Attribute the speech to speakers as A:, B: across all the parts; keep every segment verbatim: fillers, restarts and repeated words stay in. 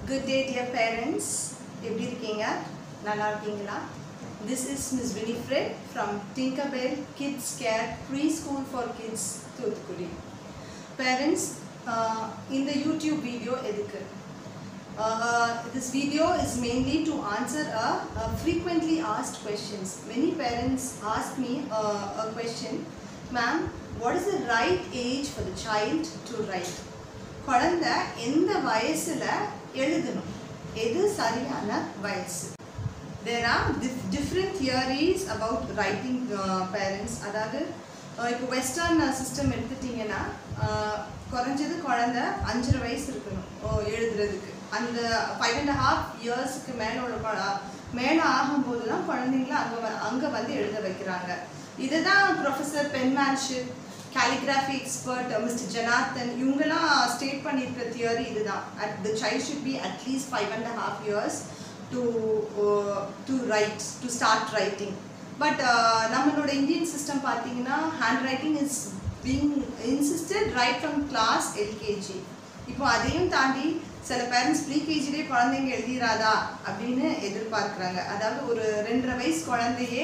A: Good day, dear parents. எப்படி இருக்கீங்க? நல்லா இருக்கீங்களா? This is Miss Winifred from Tinkerbell Kids Care Preschool for Kids, Thuthukudi. Parents, uh, in the YouTube video எதுக்கு? Uh, this video is mainly to answer a, a frequently asked questions. Many parents ask me uh, a question, ma'am, what is the right age for the child to write? குழந்தை எந்த வயசுல எழுதணும்? எது சரியான வயசு? There are different theories about writing, uh, parents. அதாவது இப்போ western system எடுத்துட்டீங்கன்னா குறைஞ்சது குழந்தை அஞ்சரை வயசு இருக்கணும் எழுதுறதுக்கு. அந்த ஃபைவ் அண்ட் ஹாஃப் இயர்ஸுக்கு மேலோட மேலே ஆகும்போது தான் குழந்தைங்கள அங்கே அங்கே வந்து எழுத வைக்கிறாங்க. இதுதான் professor penmanship, calligraphy expert uh, Mister Janathan இவங்கெல்லாம் ஸ்டேட் பண்ணியிருக்கிற தியரி இதுதான். At the child should be at least five and a half years to uh, to write, to start writing. But uh, நம்மளோட இந்தியன் சிஸ்டம் பார்த்தீங்கன்னா hand writing is being insisted right from class LKG. இப்போ அதையும் தாண்டி சில parents ப்ரீகேஜிலே குழந்தைங்க எழுதிடாதா அப்படின்னு எதிர்பார்க்குறாங்க. அதாவது ஒரு ரெண்டரை வயசு குழந்தையே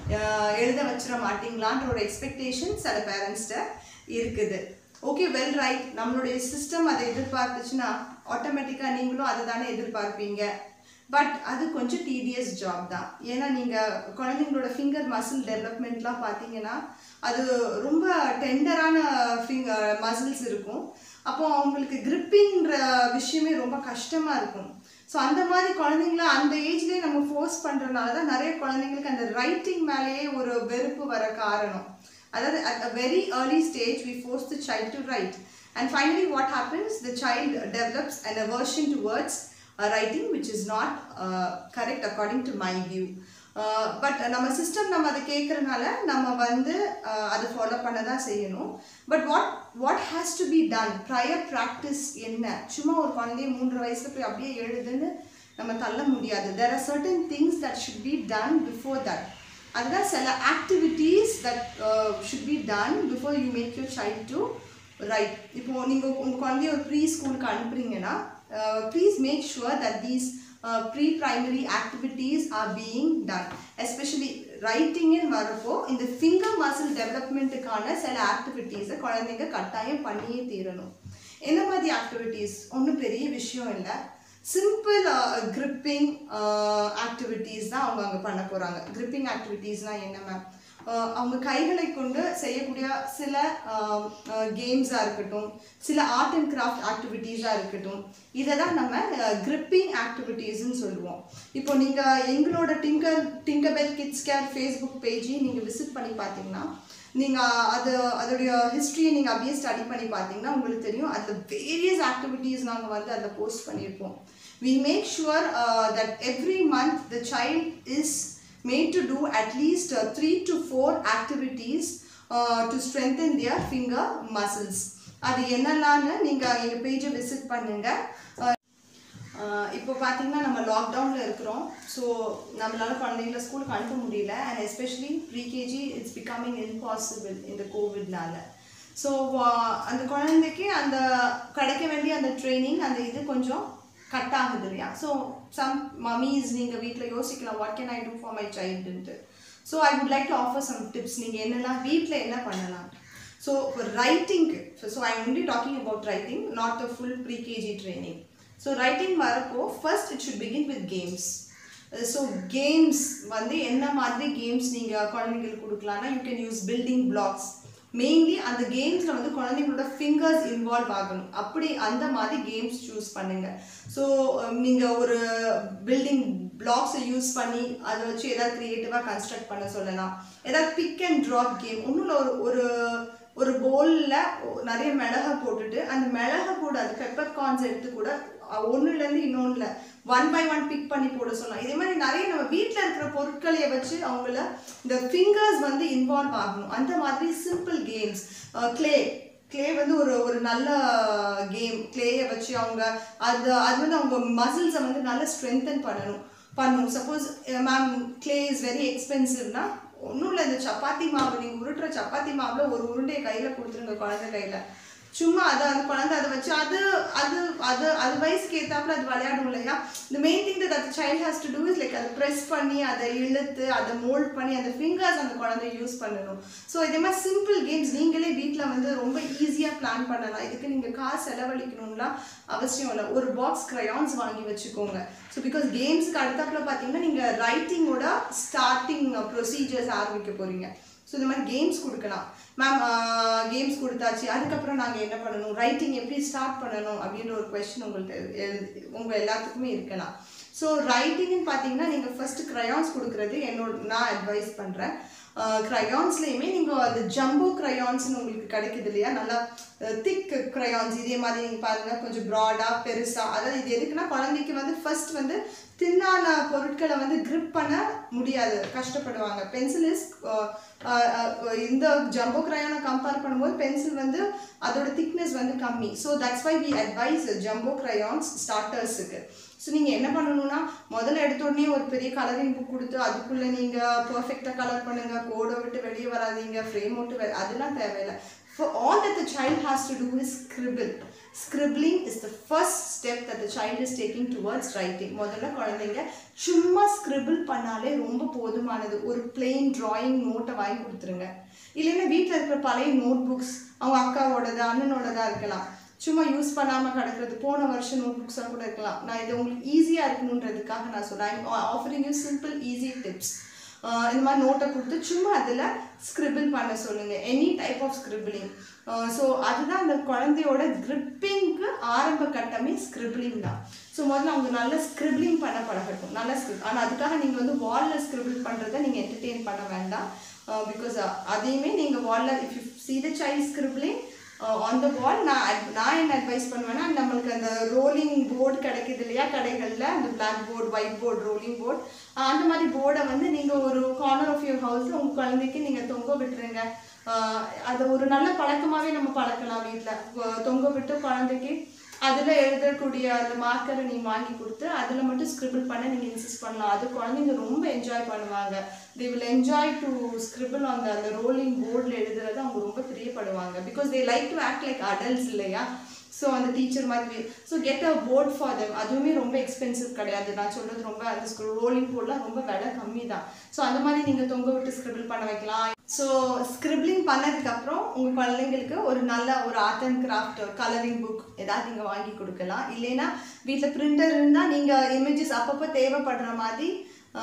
A: எழுத வச்சிட மாட்டிங்களான்ற ஒரு எக்ஸ்பெக்டேஷன் சில பேரண்ட்ஸ்கிட்ட இருக்குது. ஓகே, வெல் ரைட், நம்மளுடைய சிஸ்டம் அதை எதிர்பார்த்துச்சுன்னா ஆட்டோமேட்டிக்காக நீங்களும் அதை தானே எதிர்பார்ப்பீங்க. பட் அது கொஞ்சம் டிடிஎஸ் ஜாப் தான். ஏன்னா நீங்கள் குழந்தைங்களோட ஃபிங்கர் மசில் டெவலப்மெண்ட்லாம் பார்த்தீங்கன்னா அது ரொம்ப டெண்டரான ஃபிங்கர் மசில்ஸ் இருக்கும். அப்போ அவங்களுக்கு கிரிப்பிங்கிற விஷயமே ரொம்ப கஷ்டமாக இருக்கும். ஸோ அந்த மாதிரி குழந்தைங்கள அந்த ஏஜ்லேயே நம்ம ஃபோர்ஸ் பண்ணுறதுனால தான் நிறைய குழந்தைங்களுக்கு அந்த ரைட்டிங் மேலேயே ஒரு வெறுப்பு வர காரணம். அதாவது at a very early stage we force the child to write and finally what happens, the child develops an aversion towards writing which is not correct according to my view. But நம்ம system நம்ம அதை கேட்குறதுனால நம்ம வந்து அதை follow பண்ண தான் செய்யணும். But what what has to be done, prior practice என்ன? சும்மா ஒரு குழந்தைய மூன்று வயசுல போய் அப்படியே எழுதுன்னு நம்ம தள்ள முடியாது. There are certain things that should be done before that. அதுதான் சில activities that should be done before you make your child to write. இப்போது நீங்கள் உங்கள் குழந்தைய ஒரு ப்ரீ ஸ்கூலுக்கு அனுப்புறீங்கன்னா please make sure that these Uh, pre-primary activities are being done. Especially writing in வரப்போ இந்த finger muscle development-க்கான சில ஆக்டிவிட்டீஸை குழந்தைங்க கட்டாயம் பண்ணியே தீரணும். என்ன மாதிரி ஆக்டிவிட்டீஸ்? ஒன்றும் பெரிய விஷயம் இல்லை, சிம்பிள் கிரிப்பிங் ஆக்டிவிட்டீஸ் தான் அவங்க அங்கே பண்ண போகிறாங்க. கிரிப்பிங் ஆக்டிவிட்டீஸ்னால் என்ன மேம்? அவங்க கைகளை கொண்டு செய்யக்கூடிய சில கேம்ஸாக இருக்கட்டும், சில ஆர்ட் அண்ட் கிராஃப்ட் ஆக்டிவிட்டீஸாக இருக்கட்டும், இதை தான் நம்ம கிரிப்பிங் ஆக்டிவிட்டீஸ்ன்னு சொல்லுவோம். இப்போ நீங்கள் எங்களோட tinker tinkerbell kids care Facebook பேஜை நீங்கள் விசிட் பண்ணி பார்த்தீங்கன்னா, நீங்கள் அது அதோடைய ஹிஸ்ட்ரியை நீங்கள் அப்படியே ஸ்டடி பண்ணி பார்த்தீங்கன்னா உங்களுக்கு தெரியும். அதில் வேரியஸ் ஆக்டிவிட்டீஸ் நாங்கள் வந்து அதில் போஸ்ட் பண்ணியிருப்போம். we make sure uh, that every month the child is made to do at least uh, three to four activities uh, to strengthen their finger muscles. அது என்னெல்லாம்னு நீங்கள் எங்கள் பேஜை விசிட் பண்ணுங்கள். இப்போ பார்த்தீங்கன்னா நம்ம லாக்டவுனில் இருக்கிறோம். ஸோ நம்மளால குழந்தைங்கள ஸ்கூலுக்கு அனுப்ப முடியல. And especially pre KG it's becoming impossible இந்த கோவிட்னால. ஸோ அந்த குழந்தைக்கு அந்த கிடைக்க வேண்டிய அந்த ட்ரைனிங் அந்த இது கொஞ்சம் கட் ஆகுது இல்லையா? ஸோ சம் மம்மிஸ் நீங்கள் வீட்டில் யோசிக்கலாம், what can I do for my சைல்டுன்ட்டு. So I would like to offer some tips. நீங்கள் என்னெல்லாம் வீட்டில் என்ன பண்ணலாம்? ஸோ ரைட்டிங்க்கு, so I am only talking about writing, not a full pre KG training. So writing வரப்போ first it should begin with games. So games வந்து என்ன மாதிரி கேம்ஸ் நீங்கள் குழந்தைங்களுக்கு கொடுக்கலான்னா, you can use building blocks. Mainly அந்த கேம்ஸில் வந்து குழந்தைங்களோட ஃபிங்கர்ஸ் இன்வால்வ் ஆகணும். அப்படி அந்த மாதிரி கேம்ஸ் சூஸ் பண்ணுங்கள். ஸோ நீங்கள் ஒரு பில்டிங் பிளாக்ஸை யூஸ் பண்ணி அதை வச்சு எதாவது க்ரியேட்டிவாக கன்ஸ்ட்ரக்ட் பண்ண சொல்லலாம். ஏதாவது பிக் அண்ட் ட்ராப் கேம். ஒன்றும் ஒரு ஒரு ஒரு பவுலில் நிறைய மிளகை போட்டுட்டு அந்த மிளகை கூட அது பெப்பர் கார்ன்ஸ் எடுத்து கூட ஒன்றுலேருந்து இன்னொன்றில் ஒன் பை ஒன் பிக் பண்ணி போட சொல்லலாம். இதே மாதிரி நிறைய நம்ம வீட்டில் இருக்கிற பொருட்களையை வச்சு அவங்கள இந்த ஃபிங்கர்ஸ் வந்து இன்வால்வ் ஆகணும். அந்த மாதிரி சிம்பிள் கேம்ஸ். கிளே கிளே வந்து ஒரு ஒரு நல்ல கேம். கிளேயை வச்சு அவங்க அது அது வந்து அவங்க மசில்ஸை வந்து நல்லா ஸ்ட்ரென்தன் பண்ணணும் பண்ணணும் suppose ma'am clay is very எக்ஸ்பென்சிவ்னா ஒன்றும் இல்லை, இந்த சப்பாத்தி மாவு நீங்கள் உருட்டுற சப்பாத்தி மாவில் ஒரு உருண்டையை கையில் கொடுத்துருங்க குழந்தை கையில். சும்மா அதை அந்த குழந்தை அதை வச்சு அது அது அது அது வயசுக்கு ஏற்றாப்புல அது விளையாடும் இல்லையா. the main thing that the child has to do is like அதை ப்ரெஸ் பண்ணி அதை இழுத்து அதை மோல்ட் பண்ணி அந்த ஃபிங்கர்ஸ் அந்த குழந்தை யூஸ் பண்ணணும். ஸோ இதே மாதிரி சிம்பிள் கேம்ஸ் நீங்களே வீட்டில் வந்து ரொம்ப ஈஸியாக பிளான் பண்ணலாம். இதுக்கு நீங்கள் காசு செலவழிக்கணும்லாம் அவசியம் இல்லை. ஒரு பாக்ஸ் க்ரையான்ஸ் வாங்கி வச்சுக்கோங்க. ஸோ பிகாஸ் கேம்ஸுக்கு அடுத்தாப்புல பார்த்தீங்கன்னா நீங்கள் ரைட்டிங்கோட ஸ்டார்டிங் ப்ரொசீஜர்ஸ் ஆரம்பிக்க போகிறீங்க. ஸோ இந்த மாதிரி கேம்ஸ் கொடுக்கலாம். மேம் கேம்ஸ் கொடுத்தாச்சு, அதுக்கப்புறம் நாங்கள் என்ன பண்ணணும், ரைட்டிங் எப்படி ஸ்டார்ட் பண்ணணும் அப்படின்ற ஒரு கொஸ்டின் உங்கள்கிட்ட உங்கள் எல்லாத்துக்குமே இருக்கலாம். ஸோ ரைட்டிங்னு பார்த்தீங்கன்னா நீங்கள் ஃபஸ்ட்டு க்ரையான்ஸ் கொடுக்குறது என்னோட நான் அட்வைஸ் பண்ணுறேன். க்ரையான்ஸ்லேயுமே நீங்கள் அந்த ஜம்போ க்ரையான்ஸ்னு உங்களுக்கு கிடைக்குது இல்லையா, நல்லா திக் க்ரையான்ஸ் இதே மாதிரி நீங்கள் பாருங்கள், கொஞ்சம் ப்ராடாக பெருசாக. அதாவது இது எதுக்குன்னா குழந்தைக்கு வந்து ஃபர்ஸ்ட் வந்து தின்னான பொருட்களை வந்து கிரிப் பண்ண முடியாது, கஷ்டப்படுவாங்க. பென்சில் இஸ் இந்த ஜம்போ க்ரையானை கம்பேர் பண்ணும்போது பென்சில் வந்து அதோட திக்னஸ் வந்து கம்மி. So that's why we advise jumbo crayons ஸ்டார்டர்ஸுக்கு. ஸோ நீங்கள் என்ன பண்ணணும்னா முதல்ல எடுத்த உடனே ஒரு பெரிய கலரிங் புக் கொடுத்து அதுக்குள்ளே நீங்கள் பர்ஃபெக்டாக கலர் பண்ணுங்கள், கோடை விட்டு வெளியே வராதிங்க, ஃப்ரேம் விட்டு அதெல்லாம் தேவையில்லை. For all that the child has to do is scribble. Scribbling is the first step that the child is taking towards writing. முதல்ல குழந்தைங்க சும்மா ஸ்கிரிபிள் பண்ணாலே ரொம்ப போதுமானது. ஒரு பிளெயின் டிராயிங் நோட்டை வாங்கி கொடுத்துருங்க. இல்லைன்னா வீட்டில் இருக்கிற பழைய நோட் புக்ஸ் அவங்க அக்காவோடது அண்ணனோடதா இருக்கலாம், சும்மா யூஸ் பண்ணாமல் கிடக்கிறது போன வருஷம் நோட் புக்ஸாக கூட இருக்கலாம். நான் இது உங்களுக்கு ஈஸியாக இருக்கணுன்றதுக்காக நான் சொல்கிறேன். I offering you simple easy tips. இந்த மாதிரி நோட்டை கொடுத்து சும்மா அதில் ஸ்கிரிபிள் பண்ண சொல்லுங்கள், any type of scribbling. So அதுதான் அந்த குழந்தையோட கிரிப்பிங்க்கு ஆரம்ப கட்டமே ஸ்கிரிபிளிங் தான். ஸோ முதல்ல அவங்க நல்லா ஸ்கிரிபிளிங் பண்ண பழகட்டும், நல்லா ஸ்கிரிப். ஆனால் அதுக்காக நீங்கள் வந்து வாலில் ஸ்கிரிபிள் பண்ணுறதை நீங்கள் என்டர்டெயின் பண்ண வேண்டாம். பிகாஸ் அதையுமே நீங்கள் வாலில் if you see the child scribbling on the wall, நான் நான் என்ன அட்வைஸ் பண்ணுவேன்னா, நம்மளுக்கு அந்த ரோலிங் போர்டு கிடைக்கிது இல்லையா கடைகளில், அந்த black board white board rolling board, அந்த மாதிரி போர்டை வந்து நீங்கள் ஒரு கார்னர் ஆஃப் யுவர் ஹவுஸில் உங்கள் குழந்தைக்கு நீங்கள் தொங்க விட்டுருங்க. அதை ஒரு நல்ல பழக்கமாகவே நம்ம பழக்கலாம். வீட்டில் தொங்க விட்டு குழந்தைக்கு அதில் எழுதக்கூடிய அந்த மார்க்கரை நீங்கள் வாங்கி கொடுத்து அதில் மட்டும் ஸ்கிரிபிள் பண்ண நீங்கள் இன்சிஸ்ட் பண்ணலாம். அது குழந்தைங்க ரொம்ப என்ஜாய் பண்ணுவாங்க. they will enjoy to scribble on the அந்த ரோலிங் போர்டில் எழுதுறது அவங்க ரொம்ப பிரியப்படுவாங்க. Because they like to act like adults இல்லையா. ஸோ அந்த டீச்சர் மாதிரி. So get a board for them. அதுவுமே ரொம்ப எக்ஸ்பென்சிவ் கிடையாது. நான் சொல்கிறது ரொம்ப அந்த ரோலிங் போர்ட்லாம் ரொம்ப விலை கம்மி தான். ஸோ அந்த மாதிரி நீங்கள் தொங்க விட்டு ஸ்கிரிபிள் பண்ண வைக்கலாம். ஸோ ஸ்கிரிபிளிங் பண்ணதுக்கப்புறம் உங்கள் குழந்தைங்களுக்கு ஒரு நல்ல ஒரு art and craft colouring book ஏதாவது நீங்கள் வாங்கி கொடுக்கலாம். இல்லைன்னா வீட்டில் பிரிண்டர் இருந்தால் நீங்கள் இமேஜஸ் அப்பப்போ தேவைப்படுற மாதிரி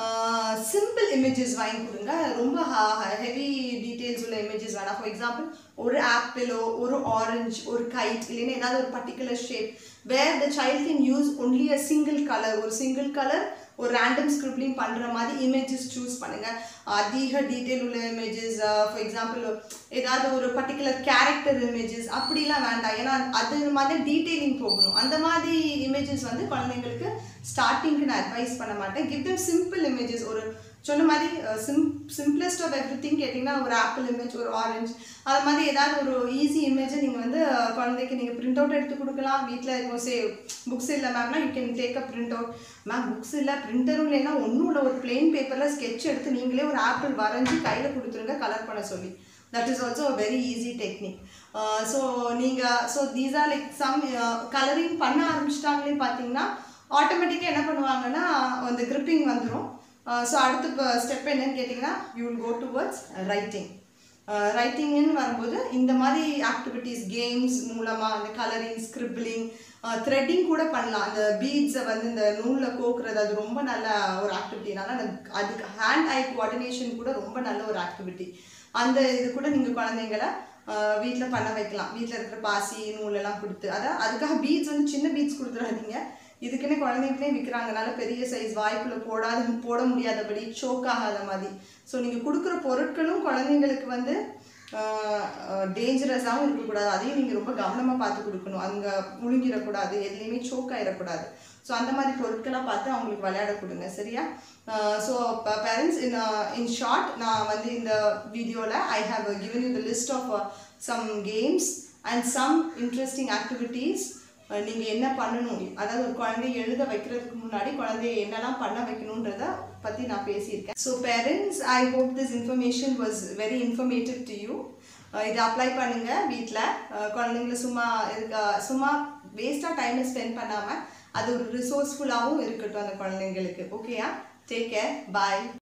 A: சிம்பிள் இமேஜஸ் வாங்கி கொடுங்க. ரொம்ப ஹெவி டீட்டெயில்ஸ் உள்ள இமேஜஸ் வேணாம். ஃபார் எக்ஸாம்பிள் ஒரு ஆப்பிளோ ஒரு ஆரஞ்சு ஒரு கைட் இல்லைன்னா ஏதாவது ஒரு particular shape where the child can use only a single colour, ஒரு சிங்கிள் கலர் ஒரு ரேண்டம் ஸ்கிரிப்ளிங் பண்ணுற மாதிரி இமேஜஸ் சூஸ் பண்ணுங்கள். அதிக டீட்டெயில் உள்ள இமேஜஸ், ஃபார் எக்ஸாம்பிள் ஏதாவது ஒரு பர்டிகுலர் கேரக்டர் இமேஜஸ் அப்படிலாம் வேண்டாம். ஏன்னா அது மாதிரி டீட்டெயிலிங் போகணும். அந்த மாதிரி இமேஜஸ் வந்து குழந்தைங்களுக்கு ஸ்டார்டிங்க்கு நான் அட்வைஸ் பண்ண மாட்டேன். Give them simple images. ஒரு சொன்ன மாதிரி sim simplest of everything கேட்டிங்கன்னா ஒரு ஆப்பிள் இமேஜ் ஒரு ஆரஞ்சு அது மாதிரி ஏதாவது ஒரு ஈஸி இமேஜை நீங்கள் வந்து குழந்தைக்கு நீங்கள் பிரிண்ட் அவுட் எடுத்து கொடுக்கலாம். வீட்டில் இப்போ சே புக்ஸ் இல்லை மேம்னா you can take a print out. Ma'am books இல்லை பிரிண்டரும் இல்லைன்னா ஒன்றும் இல்லை, ஒரு பிளெயின் பேப்பரில் ஸ்கெட்ச் எடுத்து நீங்களே ஒரு ஆப்பிள் வரைஞ்சி கையில் கொடுத்துருங்க கலர் பண்ண சொல்லி. That is also a very easy technique. So நீங்கள் so these are like some colouring பண்ண ஆரம்பிச்சிட்டாங்களே பார்த்தீங்கன்னா ஆட்டோமேட்டிக்காக என்ன பண்ணுவாங்கன்னா அந்த கிரிப்பிங் வந்துடும். ஸோ அடுத்த ஸ்டெப் என்னன்னு கேட்டிங்கன்னா you will go towards writing. ரைட்டிங்னு வரும்போது இந்த மாதிரி ஆக்டிவிட்டீஸ் கேம்ஸ் மூலமாக அந்த கலரிங் ஸ்கிரிபிளிங் த்ரெட்டிங் கூட பண்ணலாம். அந்த பீட்ஸை வந்து இந்த நூலில் கோக்குறது அது ரொம்ப நல்ல ஒரு ஆக்டிவிட்டினால அந்த அதுக்கு ஹேண்ட் ஐ கோஆர்டினேஷன் கூட ரொம்ப நல்ல ஒரு ஆக்டிவிட்டி. அந்த இது கூட நீங்கள் குழந்தைங்களை வீட்டில் பண்ண வைக்கலாம். வீட்டில் இருக்கிற பாசி நூலெல்லாம் கொடுத்து அதான் அதுக்காக பீட்ஸ் வந்து சின்ன பீட்ஸ் கொடுத்துடாதீங்க. இதுக்குன்னே குழந்தைங்களே விற்கிறாங்கனால பெரிய சைஸ் வாய்ப்பில் போடாத போட முடியாதபடி சோக் ஆகாத மாதிரி. ஸோ நீங்கள் கொடுக்குற பொருட்களும் குழந்தைங்களுக்கு வந்து டேஞ்சரஸாகவும் இருக்கக்கூடாது. அதையும் நீங்கள் ரொம்ப கவனமாக பார்த்து கொடுக்கணும். அங்கே முழுங்கிடக்கூடாது, எதுலேயுமே சோக் ஆகிடக்கூடாது. ஸோ அந்த மாதிரி பொருட்களாக பார்த்து அவங்களுக்கு விளையாட கொடுங்க. சரியா? So parents in in short நான் வந்து இந்த வீடியோவில் I have given you the list of some games and some interesting activities. நீங்கள் என்ன பண்ணணும், அதாவது ஒரு குழந்தைய எழுத வைக்கிறதுக்கு முன்னாடி குழந்தைய என்னெல்லாம் பண்ண வைக்கணுன்றத பற்றி நான் பேசியிருக்கேன். So parents, I hope this information was very informative to you. இதை அப்ளை பண்ணுங்கள் வீட்டில். குழந்தைங்கள சும்மா இருக்க சும்மா வேஸ்ட்டாக டைமை ஸ்பெண்ட் பண்ணாமல் அது ஒரு ரிசோர்ஸ்ஃபுல்லாகவும் இருக்கட்டும் அந்த குழந்தைங்களுக்கு. ஓகேயா? Take care. பாய்.